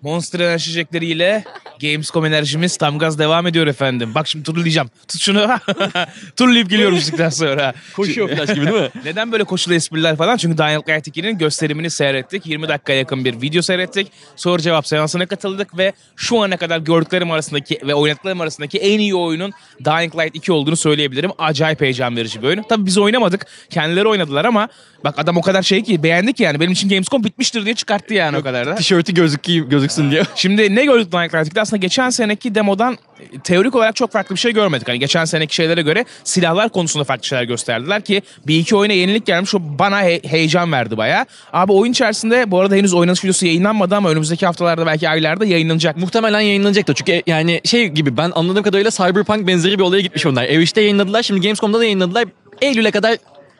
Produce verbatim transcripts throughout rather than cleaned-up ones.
Monster enerji içecekleriyle Gamescom enerjimiz tam gaz devam ediyor efendim. Bak şimdi turlayacağım. Tut şunu. Turlayıp geliyorum müzikten sonra. Koşuyor flash gibi değil mi? Neden böyle koşulu espriler falan? Çünkü Dying Light iki'nin gösterimini seyrettik. yirmi dakikaya yakın bir video seyrettik. Soru cevap seansına katıldık ve şu ana kadar gördüklerim arasındaki ve oynadıklarım arasındaki en iyi oyunun Dying Light iki olduğunu söyleyebilirim. Acayip heyecan verici bir oyun. Tabii biz oynamadık. Kendileri oynadılar ama bak adam o kadar şey ki beğendi ki yani. Benim için Gamescom bitmiştir diye çıkarttı yani o kadar da. Tişörtü gözükeyim, gözüksün diye. Şimdi ne gördük Dying Light ikide? Aslında geçen seneki demodan teorik olarak çok farklı bir şey görmedik. Hani geçen seneki şeylere göre silahlar konusunda farklı şeyler gösterdiler ki bir iki oyuna yenilik gelmiş. O bana he- heyecan verdi bayağı. Abi oyun içerisinde bu arada henüz oynanış videosu yayınlanmadı ama önümüzdeki haftalarda belki aylarda yayınlanacak. Muhtemelen yayınlanacak da çünkü yani şey gibi ben anladığım kadarıyla Cyberpunk benzeri bir olaya gitmiş onlar. E üçte yayınladılar, şimdi Gamescom'da da yayınladılar. Eylül'e kadar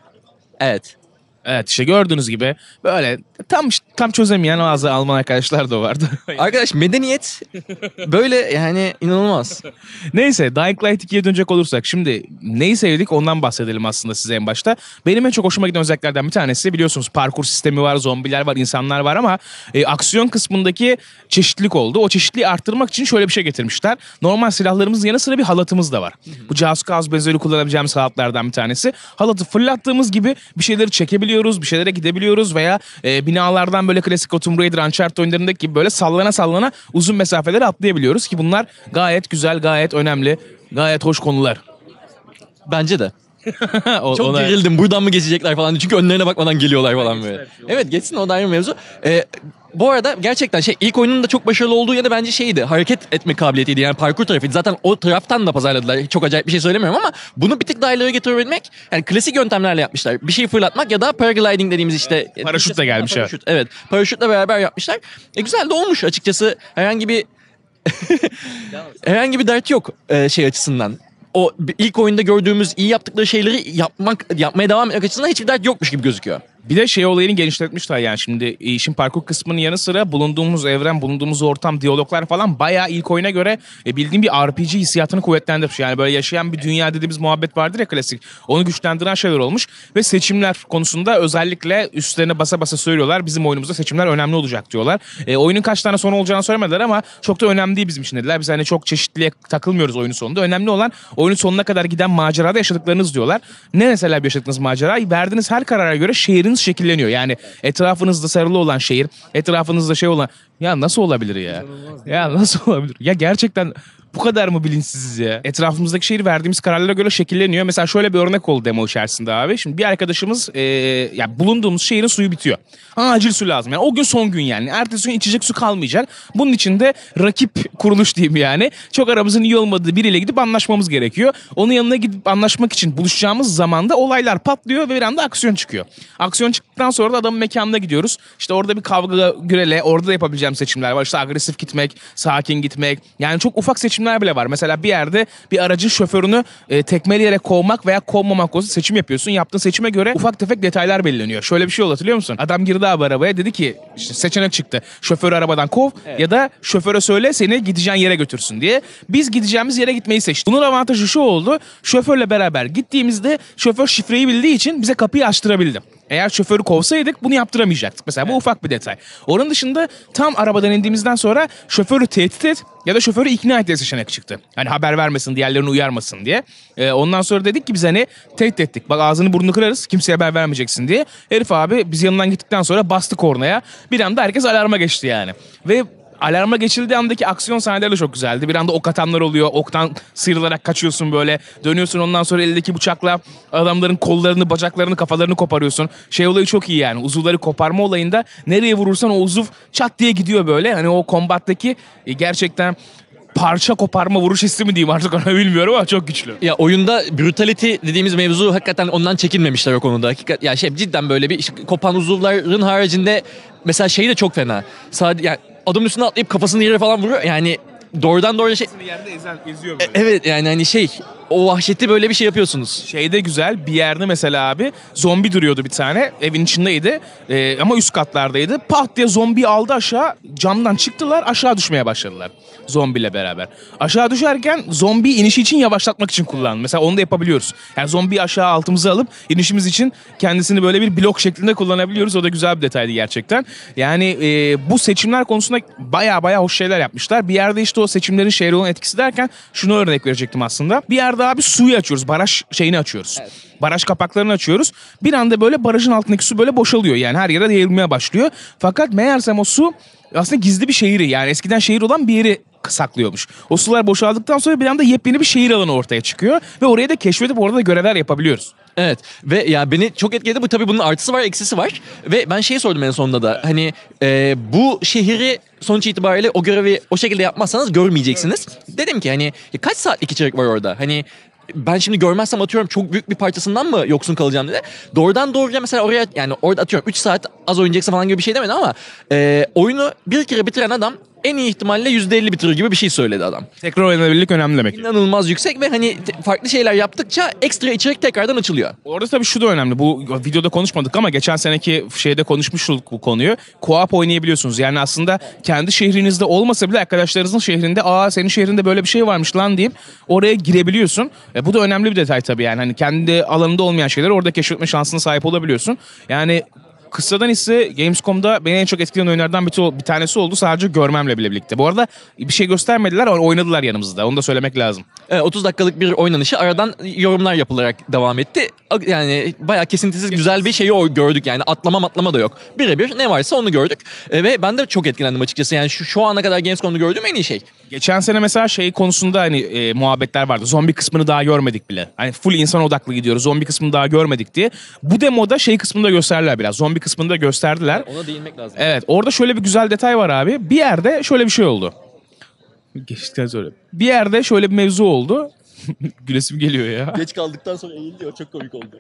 evet. Evet işte gördüğünüz gibi böyle tam tam çözemeyen bazı Alman arkadaşlar da vardı. Arkadaş medeniyet böyle yani inanılmaz. Neyse Dying Light ikiye dönecek olursak şimdi neyi sevdik ondan bahsedelim aslında size en başta. Benim en çok hoşuma giden özelliklerden bir tanesi biliyorsunuz parkur sistemi var, zombiler var, insanlar var ama e, aksiyon kısmındaki çeşitlilik oldu. O çeşitliliği arttırmak için şöyle bir şey getirmişler. Normal silahlarımızın yanı sıra bir halatımız da var. Bu cihaz kaz benzeri kullanabileceğimiz halatlardan bir tanesi. Halatı fırlattığımız gibi bir şeyleri çekebiliyoruz, bir şeylere gidebiliyoruz veya e, binalardan böyle klasik Tomb Raider, Uncharted oyunlarındaki gibi böyle sallana sallana uzun mesafeleri atlayabiliyoruz ki bunlar gayet güzel, gayet önemli, gayet hoş konular. Bence de. o, Çok ona... gerildim buradan mı geçecekler falan çünkü önlerine bakmadan geliyorlar falan böyle. Evet geçsin o da ayrı mevzu. Ee, bu arada gerçekten şey ilk oyunun da çok başarılı olduğu ya da bence şeydi hareket etme kabiliyetiydi yani parkur tarafıydı. Zaten o taraftan da pazarladılar. Çok acayip bir şey söylemiyorum ama bunu bir tık daha ileri getirebilmek yani klasik yöntemlerle yapmışlar. Bir şey fırlatmak ya da paragliding dediğimiz işte. Paraşütle gelmiş paraşüt, evet. Paraşütle beraber yapmışlar. E, güzel de olmuş açıkçası herhangi bir herhangi bir dert yok e, şey açısından. O ilk oyunda gördüğümüz iyi yaptıkları şeyleri yapmak yapmaya devam etmek açısından hiçbir dert yokmuş gibi gözüküyor. Bir de şey olayını genişletmişler yani şimdi işin parkur kısmının yanı sıra bulunduğumuz evren, bulunduğumuz ortam, diyaloglar falan bayağı ilk oyuna göre e, bildiğim bir R P G hissiyatını kuvvetlendirmiş. Yani böyle yaşayan bir dünya dediğimiz muhabbet vardır ya klasik. Onu güçlendiren şeyler olmuş ve seçimler konusunda özellikle üstlerine basa basa söylüyorlar. Bizim oyunumuzda seçimler önemli olacak diyorlar. E, oyunun kaç tane son olacağını söylemediler ama çok da önemli değil bizim için dediler. Biz hani çok çeşitliye takılmıyoruz oyunun sonunda. Önemli olan oyunun sonuna kadar giden macerada yaşadıklarınız diyorlar. Ne mesela bir yaşadığınız macera? Verdiğiniz her karara göre şehrin şekilleniyor. Yani etrafınızda sarılı olan şehir, etrafınızda şey olan ya nasıl olabilir ya? Ya nasıl olabilir? Ya gerçekten bu kadar mı bilinçsiziz ya? Etrafımızdaki şehir verdiğimiz kararlara göre şekilleniyor. Mesela şöyle bir örnek oldu demo içerisinde abi. Şimdi bir arkadaşımız e, ya bulunduğumuz şehrin suyu bitiyor. Acil su lazım. Yani o gün son gün yani. Ertesi gün içecek su kalmayacak. Bunun için de rakip kuruluş diyeyim yani. Çok aramızın iyi olmadığı biriyle gidip anlaşmamız gerekiyor. Onun yanına gidip anlaşmak için buluşacağımız zamanda olaylar patlıyor ve bir anda aksiyon çıkıyor. Aksiyon çıktıktan sonra da adamın mekanına gidiyoruz. İşte orada bir kavga gürele, orada da yapabileceğim seçimler var. İşte agresif gitmek, sakin gitmek. Yani çok ufak seçimler bile var. Mesela bir yerde bir aracın şoförünü e, tekmeleyerek kovmak veya kovmamak konusunda seçim yapıyorsun. Yaptığın seçime göre ufak tefek detaylar belirleniyor. Şöyle bir şey oldu hatırlıyor musun? Adam girdi abi arabaya dedi ki işte seçenek çıktı. Şoförü arabadan kov evet. Ya da şoföre söyle seni gideceğin yere götürsün diye. Biz gideceğimiz yere gitmeyi seçtik. Bunun avantajı şu oldu. Şoförle beraber gittiğimizde şoför şifreyi bildiği için bize kapıyı açtırabildi. Eğer şoförü kovsaydık bunu yaptıramayacaktık. Mesela bu ufak bir detay. Onun dışında tam arabadan indiğimizden sonra şoförü tehdit et ya da şoförü ikna et diye seçenek çıktı. Hani haber vermesin, diğerlerini uyarmasın diye. Ee, ondan sonra dedik ki biz hani tehdit ettik. Bak ağzını burnunu kırarız, kimseye haber vermeyeceksin diye. Herif abi biz yanından gittikten sonra bastı kornaya. Bir anda herkes alarma geçti yani. Ve alarma geçildiği andaki aksiyon sahneleri de çok güzeldi. Bir anda ok atanlar oluyor. Oktan sıyrılarak kaçıyorsun böyle. Dönüyorsun ondan sonra eldeki bıçakla adamların kollarını, bacaklarını, kafalarını koparıyorsun. Şey olayı çok iyi yani. Uzuvları koparma olayında nereye vurursan o uzuv çat diye gidiyor böyle. Hani o kombattaki gerçekten parça koparma vuruş hissi mi diyeyim artık onu bilmiyorum ama çok güçlü. Ya oyunda brutality dediğimiz mevzu hakikaten ondan çekinmemişler o konuda. Hakikat ya şey cidden böyle bir işte, kopan uzuvların haricinde mesela şey de çok fena. Sadece yani adamın üstüne atlayıp kafasını yere falan vuruyor. Yani doğrudan doğruya şey yerde ezel, eziyor böyle. E, evet yani hani şey o vahşeti böyle bir şey yapıyorsunuz. Şeyde güzel bir yerde mesela abi zombi duruyordu bir tane evin içindeydi Ee, ama üst katlardaydı. Pat diye zombi aldı aşağı, camdan çıktılar, aşağı düşmeye başladılar zombiyle beraber. Aşağı düşerken zombi inişi için yavaşlatmak için kullandı. Mesela onu da yapabiliyoruz. Yani zombiyi aşağı altımıza alıp inişimiz için kendisini böyle bir blok şeklinde kullanabiliyoruz. O da güzel bir detaydı gerçekten. Yani e, bu seçimler konusunda baya baya hoş şeyler yapmışlar. Bir yerde işte o seçimlerin şehre olan etkisi derken şunu örnek verecektim aslında. Bir yerde abi suyu açıyoruz. Baraj şeyini açıyoruz. Evet. Baraj kapaklarını açıyoruz. Bir anda böyle barajın altındaki su böyle boşalıyor. Yani her yere yayılmaya başlıyor. Fakat meğersem o su aslında gizli bir şehri, yani eskiden şehir olan bir yeri saklıyormuş. O sular boşaldıktan sonra bir anda yepyeni bir şehir alanı ortaya çıkıyor ve orayı da keşfedip orada da görevler yapabiliyoruz. Evet ve ya beni çok etkiledi. Bu tabii bunun artısı var, eksisi var. Ve ben şeyi sordum en sonunda da. Hani e, bu şehri sonuç itibariyle o görevi o şekilde yapmazsanız görmeyeceksiniz. Dedim ki hani kaç saatlik içerik var orada? Hani ben şimdi görmezsem atıyorum çok büyük bir parçasından mı yoksun kalacağım dedi. Doğrudan doğruya mesela oraya, yani orada atıyorum üç saat az oynayacaksın falan gibi bir şey demedi ama e, oyunu bir kere bitiren adam en iyi ihtimalle yüzde elli bitirir gibi bir şey söyledi adam. Tekrar oynanabilirlik önemli demek. İnanılmaz yüksek ve hani farklı şeyler yaptıkça ekstra içerik tekrardan açılıyor. Orada tabii şu da önemli. Bu videoda konuşmadık ama geçen seneki şeyde konuşmuştuk bu konuyu. Co-op oynayabiliyorsunuz. Yani aslında kendi şehrinizde olmasa bile arkadaşlarınızın şehrinde, aa senin şehrinde böyle bir şey varmış lan deyip oraya girebiliyorsun. E, bu da önemli bir detay tabii yani. Hani kendi alanında olmayan şeyleri orada keşfetme şansına sahip olabiliyorsun. Yani kıssadan ise Gamescom'da beni en çok etkileyen oyunlardan bir, bir tanesi oldu. Sadece görmemle bile birlikte. Bu arada bir şey göstermediler ama oynadılar yanımızda. Onu da söylemek lazım. Evet, otuz dakikalık bir oynanışı aradan yorumlar yapılarak devam etti. Yani bayağı kesintisiz güzel bir şeyi gördük. Yani atlama atlama da yok. Birebir ne varsa onu gördük. E, ve ben de çok etkilendim açıkçası. Yani şu, şu ana kadar Gamescom'da gördüğüm en iyi şey. Geçen sene mesela şey konusunda hani e, muhabbetler vardı. Zombi kısmını daha görmedik bile. Hani full insan odaklı gidiyoruz. Zombi kısmını daha görmedik diye. Bu demoda şey kısmını da gösterdiler biraz. Zombi kısmını da gösterdiler. Ona değinmek lazım. Evet, orada şöyle bir güzel detay var abi. Bir yerde şöyle bir şey oldu. Geçtikten sonra. Bir yerde şöyle bir mevzu oldu. Gülesim geliyor ya. Geç kaldıktan sonra eğildi, o çok komik oldu.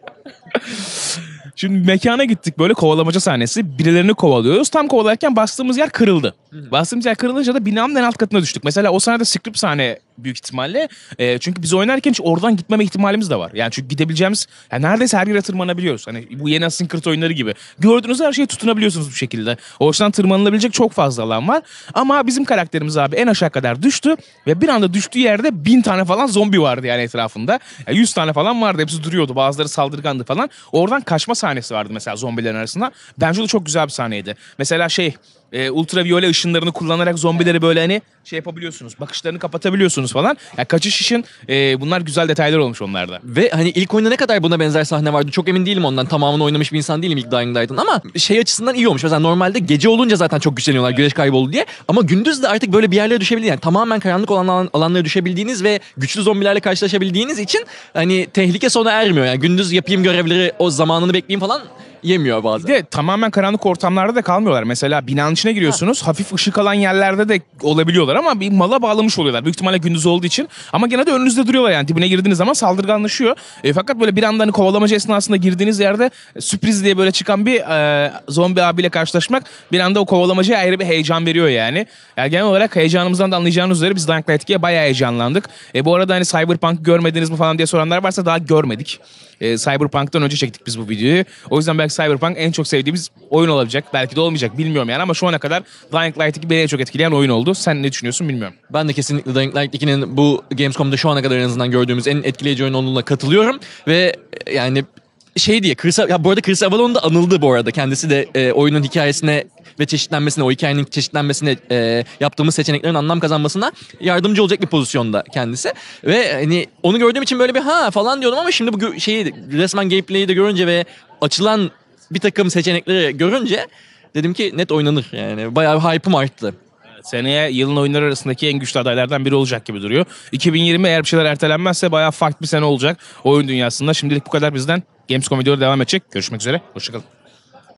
Şimdi mekana gittik, böyle kovalamaca sahnesi. Birilerini kovalıyoruz. Tam kovalarken bastığımız yer kırıldı. Hı-hı. Bastığımız yer kırılınca da binanın en alt katına düştük. Mesela o sahnede script sahne büyük ihtimalle. E, çünkü biz oynarken hiç oradan gitmeme ihtimalimiz de var. Yani çünkü gidebileceğimiz, yani neredeyse her yere tırmanabiliyoruz. Hani bu yeni Assassin's Creed oyunları gibi. Gördüğünüz her şeye tutunabiliyorsunuz bu şekilde. O yüzden tırmanılabilecek çok fazla alan var. Ama bizim karakterimiz abi en aşağı kadar düştü ve bir anda düştüğü yerde bin tane falan zombi vardı yani etrafında. Yani yüz tane falan vardı. Hepsi duruyordu. Bazıları saldırgandı falan. Oradan kaçma sahnesi vardı mesela zombilerin arasında. Bence o da çok güzel bir sahneydi. Mesela şey, e, ultraviyole ışınlarını kullanarak zombileri böyle hani şey yapabiliyorsunuz. Bakışlarını kapatabiliyorsunuz falan. Yani kaçış için e, bunlar güzel detaylar olmuş onlarda. Ve hani ilk oyunda ne kadar buna benzer sahne vardı çok emin değilim ondan. Tamamını oynamış bir insan değilim ilk Dying Light'ın ama şey açısından iyi olmuş. Mesela normalde gece olunca zaten çok güçleniyorlar güneş kayboldu diye. Ama gündüz de artık böyle bir yerlere düşebildiğiniz, yani tamamen karanlık olan alan, alanlara düşebildiğiniz ve güçlü zombilerle karşılaşabildiğiniz için hani tehlike sona ermiyor. Yani gündüz yapayım görevleri, o zamanını bekleyeyim falan yemiyor bazen. Bir de tamamen karanlık ortamlarda da kalmıyorlar. Mesela binanın içine giriyorsunuz. Ha. Hafif ışık alan yerlerde de olabiliyorlar ama bir mala bağlamış oluyorlar. Büyük ihtimalle gündüz olduğu için. Ama gene de önünüzde duruyorlar yani. Dibine girdiğiniz zaman saldırganlaşıyor. E, fakat böyle bir anda hani kovalamacı esnasında girdiğiniz yerde sürpriz diye böyle çıkan bir e, zombi abiyle karşılaşmak bir anda o kovalamacıya ayrı bir heyecan veriyor yani. Yani genel olarak heyecanımızdan da anlayacağınız üzere biz Dying Light ikiye bayağı heyecanlandık. E, bu arada hani Cyberpunk görmediniz mi falan diye soranlar varsa daha görmedik. E, Cyberpunk'tan önce çektik biz bu videoyu. O yüzden belki Cyberpunk en çok sevdiğimiz oyun olacak. Belki de olmayacak, bilmiyorum yani, ama şu ana kadar Dying Light iki beni en çok etkileyen oyun oldu. Sen ne düşünüyorsun bilmiyorum. Ben de kesinlikle Dying Light ikinin bu Gamescom'da şu ana kadar en azından gördüğümüz en etkileyici oyun olduğuna katılıyorum. Ve yani şey diye, Chris, ya bu arada Chris Avalon da anıldı bu arada. Kendisi de e, oyunun hikayesine ve çeşitlenmesine, o hikayenin çeşitlenmesine, e, yaptığımız seçeneklerin anlam kazanmasına yardımcı olacak bir pozisyonda kendisi. Ve hani onu gördüğüm için böyle bir ha falan diyordum ama şimdi bu şeyi resmen gameplay'i de görünce ve açılan bir takım seçenekleri görünce dedim ki net oynanır yani. Bayağı bir hype'ım arttı. Seneye yılın oyunları arasındaki en güçlü adaylardan biri olacak gibi duruyor. iki bin yirmi eğer bir şeyler ertelenmezse bayağı farklı bir sene olacak oyun dünyasında. Şimdilik bu kadar bizden. Gamescom videoları devam edecek. Görüşmek üzere. Hoşçakalın.